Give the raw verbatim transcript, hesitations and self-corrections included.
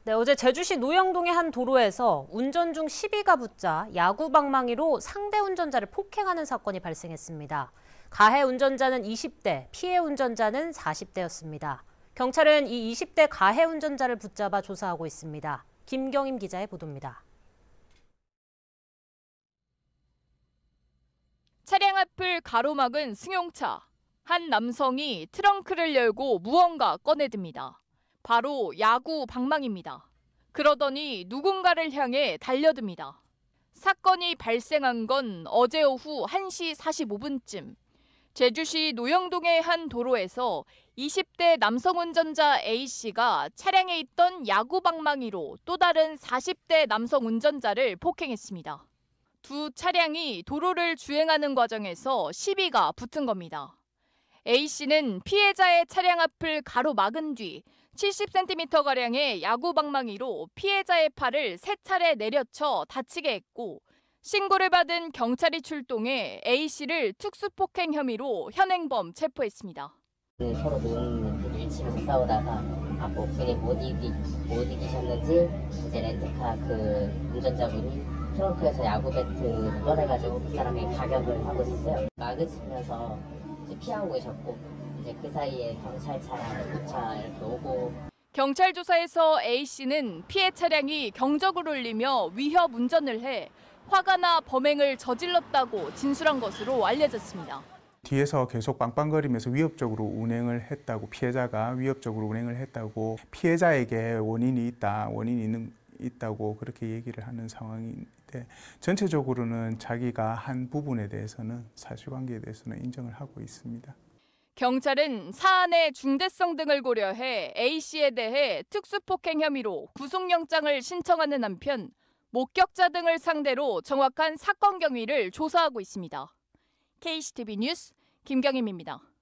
네, 어제 제주시 노영동의 한 도로에서 운전 중 시비가 붙자 야구 방망이로 상대 운전자를 폭행하는 사건이 발생했습니다. 가해 운전자는 이십 대, 피해 운전자는 사십 대였습니다. 경찰은 이 이십 대 가해 운전자를 붙잡아 조사하고 있습니다. 김경임 기자의 보도입니다. 차량 앞을 가로막은 승용차. 한 남성이 트렁크를 열고 무언가 꺼내듭니다. 바로 야구 방망이입니다. 그러더니 누군가를 향해 달려듭니다. 사건이 발생한 건 어제 오후 한 시 사십오 분쯤. 제주시 노영동의 한 도로에서 이십 대 남성 운전자 A씨가 차량에 있던 야구 방망이로 또 다른 사십 대 남성 운전자를 폭행했습니다. 두 차량이 도로를 주행하는 과정에서 시비가 붙은 겁니다. A씨는 피해자의 차량 앞을 가로막은 뒤 칠십 센티미터가량의 야구 방망이로 피해자의 팔을 세 차례 내려쳐 다치게 했고, 신고를 받은 경찰이 출동해 A씨를 특수폭행 혐의로 현행범 체포했습니다. 서로 눈 일치면서 싸우다가 앞부분이 못 이기 못 이기셨는지 이제 렌트카 그 운전자분이 트렁크에서 야구 배트 꺼내가지고 그 사람이 가격을 하고 있었어요. 막으시면서 이제 피하고 계셨고, 이제 그 사이에 경찰차랑 구차 이렇게 오고. 경찰 조사에서 A씨는 피해 차량이 경적을 울리며 위협 운전을 해 화가 나 범행을 저질렀다고 진술한 것으로 알려졌습니다. 뒤에서 계속 빵빵거리면서 위협적으로 운행을 했다고, 피해자가 위협적으로 운행을 했다고, 피해자에게 원인이 있다, 원인이 있는, 있다고 그렇게 얘기를 하는 상황인데, 전체적으로는 자기가 한 부분에 대해서는, 사실관계에 대해서는 인정을 하고 있습니다. 경찰은 사안의 중대성 등을 고려해 A씨에 대해 특수폭행 혐의로 구속영장을 신청하는 한편 목격자 등을 상대로 정확한 사건 경위를 조사하고 있습니다. 케이씨티비 뉴스 김경임입니다.